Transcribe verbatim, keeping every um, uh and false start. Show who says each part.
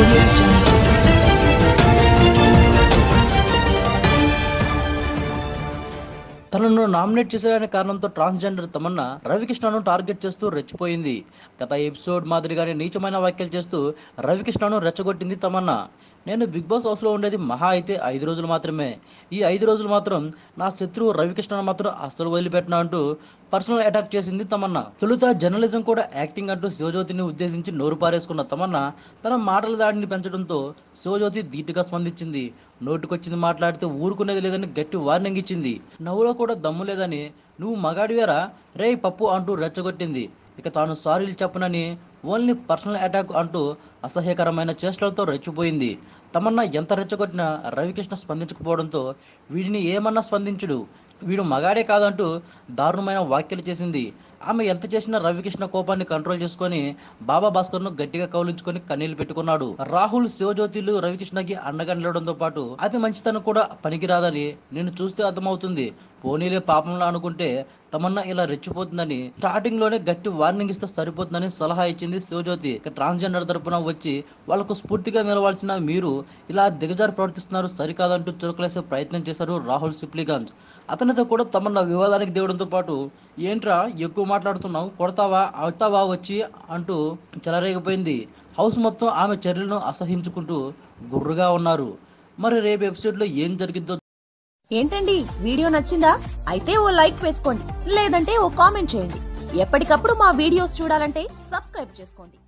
Speaker 1: audio jungle. తనను nominate చేసేదనే కారణంతో ట్రాన్స్జెండర్ తమన్నా రవికృష్ణను టార్గెట్ చేస్తూ రెచ్చిపోయింది. గత ఎపిసోడ్ మాదిరిగానే నీచమైన వ్యాఖ్యలు చేస్తూ రవికృష్ణను రెచ్చగొట్టింది తమన్నా. నేను బిగ్ బాస్ హౌస్లో ఉండేది మహా అయితే ఐదు రోజులు మాత్రమే. ఈ ఐదు రోజులు మాత్రం నా శత్రువు రవికృష్ణను మాత్రం అస్సలు వదిలిపెట్టినా అంటూ పర్సనల్ అటాక్ చేసింది తమన్నా. తొలుత జర్నలిజం కూడా యాక్టింగ్ అంటూ శివజ్యోతిని ఉద్దేశించి నోరు పారేసుకున్న తమన్నా తన మాటల దాడిని పెంచడంతో శివజ్యోతి ధీటుగా స్పందించింది. నోటుకొచ్చింది మాట్లాడితే ఊరుకునేది లేదని గట్టి వార్నింగ్ ఇచ్చింది. నవ్వులో కూడా దమ్ము లేదని నువ్వు మగాడివేరా రే పప్పు అంటూ రెచ్చగొట్టింది. ఇక తాను సారీలు చెప్పనని ఓన్లీ పర్సనల్ అటాక్ అంటూ అసహ్యకరమైన చేష్టలతో రెచ్చిపోయింది. తమన్నా ఎంత రెచ్చగొట్టినా రవికృష్ణ స్పందించకపోవడంతో వీడిని ఏమన్నా స్పందించుడు, వీడు మగాడే కాదంటూ దారుణమైన వ్యాఖ్యలు చేసింది. ఆమె ఎంత చేసినా రవికృష్ణ కోపాన్ని కంట్రోల్ చేసుకొని బాబా భాస్కర్ను గట్టిగా కౌలించుకొని కన్నీళ్లు పెట్టుకున్నాడు. రాహుల్, శివజ్యోతిలు రవికృష్ణకి అండగా నిలవడంతో పాటు అతి మంచితనం కూడా పనికిరాదని నేను చూస్తే అర్థమవుతుంది. పోనీలే పాపంలో అనుకుంటే తమన్నా ఇలా రెచ్చిపోతుందని స్టార్టింగ్ లోనే గట్టి వార్నింగ్ ఇస్తే సరిపోతుందని సలహా ఇచ్చింది శివజ్యోతి. ట్రాన్స్జెండర్ తరపున వచ్చి వాళ్లకు స్ఫూర్తిగా నిలవాల్సిన మీరు ఇలా దిగజారి ప్రవర్తిస్తున్నారు సరికాదంటూ చురకలేసే ప్రయత్నం చేశారు రాహుల్ సిప్లిగంజ్. అతనితో కూడా తమన్నా వివాదానికి దిగడంతో పాటు ఏంట్రా ఎక్కువ మాట్లాడుతున్నావు, కొడతావా అవుతావా వచ్చి అంటూ చెలరేగిపోయింది. హౌస్ మొత్తం ఆమె చర్యలను అసహించుకుంటూ గుర్రుగా ఉన్నారు. మరి రేపు ఎపిసోడ్ లో ఏం జరిగిద్దో.
Speaker 2: ఏంటండి వీడియో నచ్చిందా? అయితే ఓ లైక్ వేసుకోండి, లేదంటే ఓ కామెంట్ చేయండి. ఎప్పటికప్పుడు మా వీడియోస్ చూడాలంటే సబ్స్క్రైబ్ చేసుకోండి.